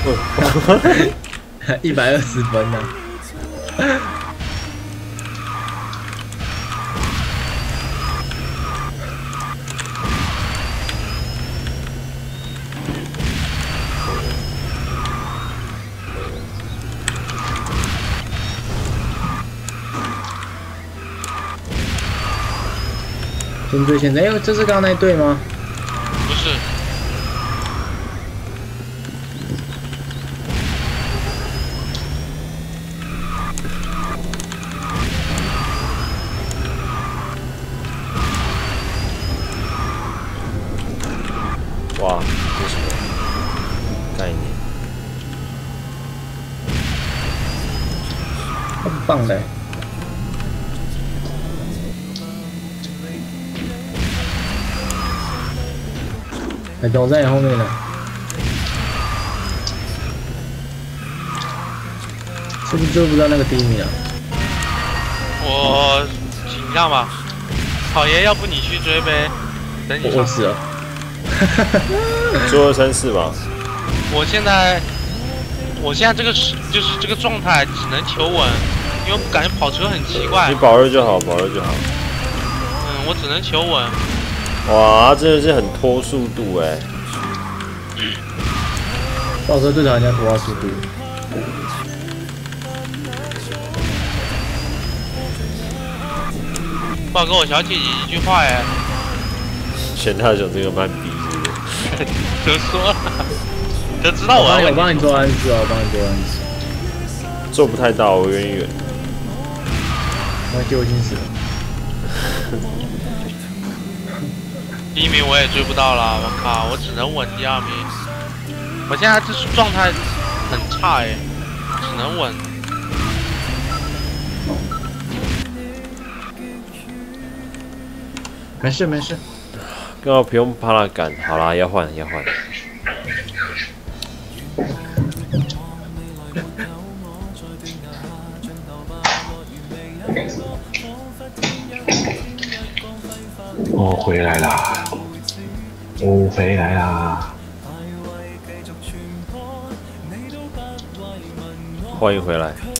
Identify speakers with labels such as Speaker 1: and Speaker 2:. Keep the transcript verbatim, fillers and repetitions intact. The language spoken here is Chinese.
Speaker 1: 一百二十分呢、啊。先追先追，哎，这是刚刚那队吗？
Speaker 2: 不是。
Speaker 3: 哇，这什么概念？
Speaker 1: 很棒的。海东在你后面呢，是不是追不到那个第一名啊？
Speaker 2: 我请让吧，草爷，要不你去追呗，等你上。
Speaker 1: 我死了。
Speaker 3: 最后三四吧。
Speaker 2: 我现在，我现在这个是就是这个状态，只能求稳，因为我感觉跑车很奇怪。
Speaker 3: 你保二就好，保二就好。
Speaker 2: 嗯，我只能求稳。
Speaker 3: 哇，真的是很拖速度哎！
Speaker 1: 豹哥最讨厌人家拖到速度。
Speaker 2: 豹哥，我想起你一句话哎。
Speaker 3: 嫌他熊这个慢逼是不是？
Speaker 2: 就说了，就知道我要。
Speaker 1: 我帮你做暗示啊，我帮你做暗示。
Speaker 3: 做不太到，我远远。
Speaker 1: 那就已经死了。
Speaker 2: 第一名我也追不到了，我靠，我只能稳第二名。我现在这状态很差哎，只能稳。
Speaker 1: 没事没事，
Speaker 3: 刚好不用怕他赶，好啦，要换要换。
Speaker 4: 我回来啦！我回来啦！
Speaker 3: 欢迎回来。